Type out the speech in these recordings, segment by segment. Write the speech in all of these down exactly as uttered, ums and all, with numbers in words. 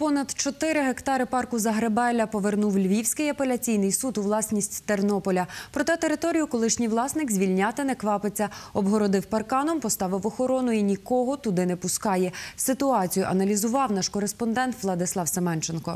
Понад чотири гектари парку Загребелля повернув Львівський апеляційний суд у власність Тернополя. Проте територію колишній власник звільняти не квапиться. Обгородив парканом, поставив охорону і нікого туди не пускає. Ситуацію аналізував наш кореспондент Владислав Семенченко.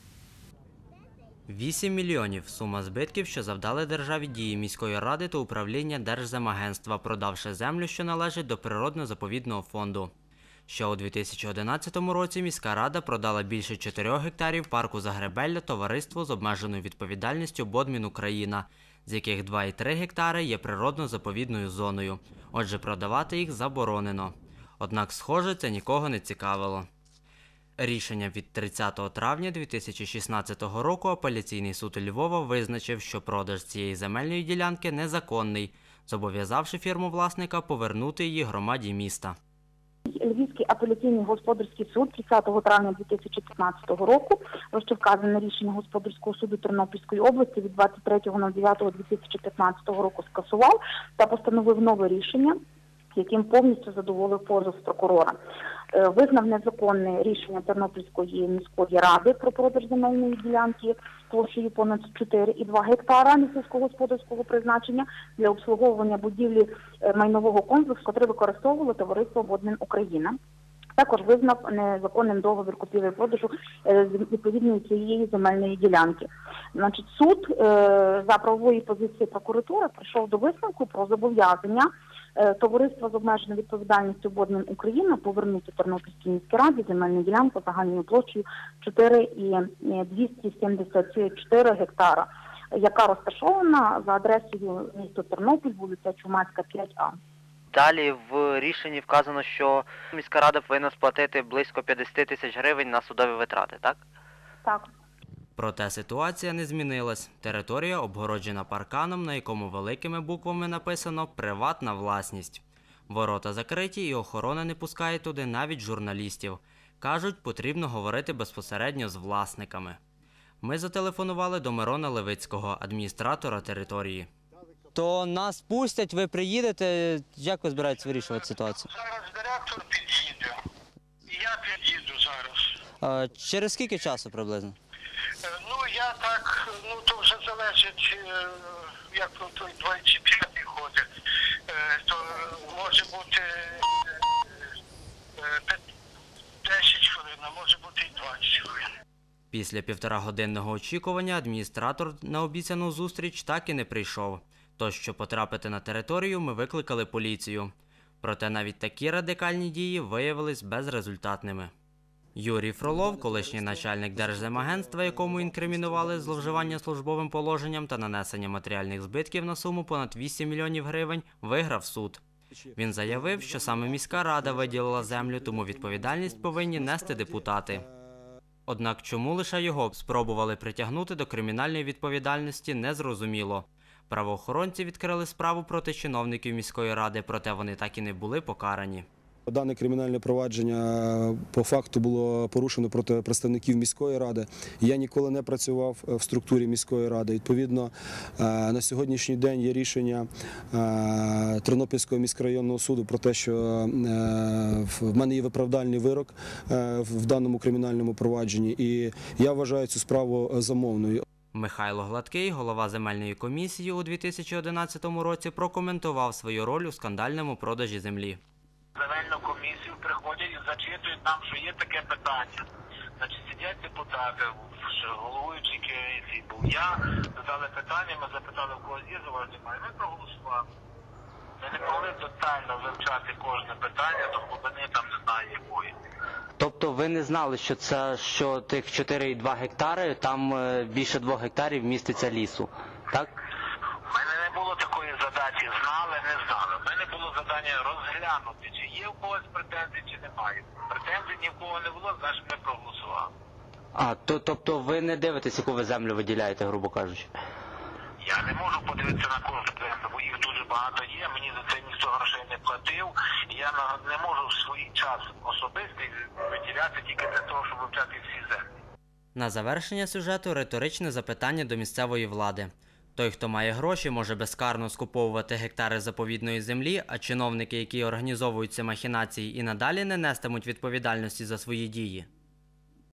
вісім мільйонів – сума збитків, що завдали державі дії міської ради та управління Держземагентства, продавши землю, що належить до природно-заповідного фонду. Ще у дві тисячі одинадцятому році міська рада продала більше чотирьох гектарів парку Загребелля товариству з обмеженою відповідальністю «Бодмін Україна», з яких два і три гектари є природно-заповідною зоною. Отже, продавати їх заборонено. Однак, схоже, це нікого не цікавило. Рішенням від тридцятого травня дві тисячі шістнадцятого року апеляційний суд Львова визначив, що продаж цієї земельної ділянки незаконний, зобов'язавши фірму власника повернути її громаді міста. Львівський апеляційний господарський суд тридцятого травня дві тисячі п'ятнадцятого року, вище вказане рішення Господарського суду Тернопільської області від двадцять третього дев'ятого дві тисячі п'ятнадцятого року скасував та постановив нове рішення, яким повністю задоволив позов прокурора. Визнав незаконне рішення Тернопільської міської ради про продаж земельної ділянки площею понад чотири і два гектара сільськогосподарського призначення для обслуговування будівлі майнового комплексу, який використовувало товариство «Бодмін Україна». Також визнав незаконним договір купівлі-продажу відповідної цієї земельної ділянки. Значить, суд за правової позиції прокуратури прийшов до висновку про зобов'язання товариства з обмеженою відповідальністю «Бодмін Україна» повернути Тернопільській міській раді земельну ділянку загальною площею чотири і двісті сімдесят чотири гектара, яка розташована за адресою місто Тернопіль, вулиця Чумацька, п'ять А. Далі в рішенні вказано, що міська рада повинна сплатити близько п'ятдесят тисяч гривень на судові витрати, так? Так. Проте ситуація не змінилась. Територія обгороджена парканом, на якому великими буквами написано «Приватна власність». Ворота закриті і охорона не пускає туди навіть журналістів. Кажуть, потрібно говорити безпосередньо з власниками. Ми зателефонували до Мирона Левицького, адміністратора території. То нас пустять, ви приїдете, як ви збираєтесь вирішувати ситуацію? Зараз директор під'їде, і я під'їду зараз. А, через скільки часу приблизно? Ну, я так, ну, то вже залежить, як той двадцять п'ятий ходить, то може бути десять хвилин, а може бути і двадцять хвилин. Після півторагодинного очікування адміністратор на обіцяну зустріч так і не прийшов. Тож, щоб потрапити на територію, ми викликали поліцію. Проте навіть такі радикальні дії виявились безрезультатними. Юрій Фролов, колишній начальник Держземагентства, якому інкримінували зловживання службовим положенням та нанесення матеріальних збитків на суму понад вісім мільйонів гривень, виграв суд. Він заявив, що саме міська рада виділила землю, тому відповідальність повинні нести депутати. Однак чому лише його спробували притягнути до кримінальної відповідальності, незрозуміло. Правоохоронці відкрили справу проти чиновників міської ради, проте вони так і не були покарані. Дане кримінальне провадження по факту було порушено проти представників міської ради. Я ніколи не працював в структурі міської ради. Відповідно, на сьогоднішній день є рішення Тернопільського міськрайонного суду про те, що в мене є виправдальний вирок в даному кримінальному провадженні, і я вважаю цю справу замовною. Михайло Гладкий, голова земельної комісії у дві тисячі одинадцятому році, прокоментував свою роль у скандальному продажі землі. Земельну комісію приходять і зачитують нам, що є таке питання. Значить, сидять депутати, головуючий керівниці був я, задали питання, ми запитали, в кого є заваження, і ми проголосували. Ми не могли детально вивчати кожне питання, до глибини там не знаю якої. Тобто ви не знали, що це, що тих чотири і два гектари, там більше двох гектарів міститься лісу, так? У мене не було такої задачі, знали, не знали. У мене було завдання розглянути, чи є в когось претензії, чи немає. Претензій ні в кого не було, значить ми проголосували. А, то, тобто ви не дивитесь, яку ви землю виділяєте, грубо кажучи? Я не можу подивитися на кожну землю, бо їх дуже багато є, мені за це ніхто грошей не платив. І я не можу в свій час особистий виділяти тільки для того, щоб вивчати всі землі. На завершення сюжету риторичне запитання до місцевої влади. Той, хто має гроші, може безкарно скуповувати гектари заповідної землі, а чиновники, які організовують ці махінації, і надалі не нестимуть відповідальності за свої дії.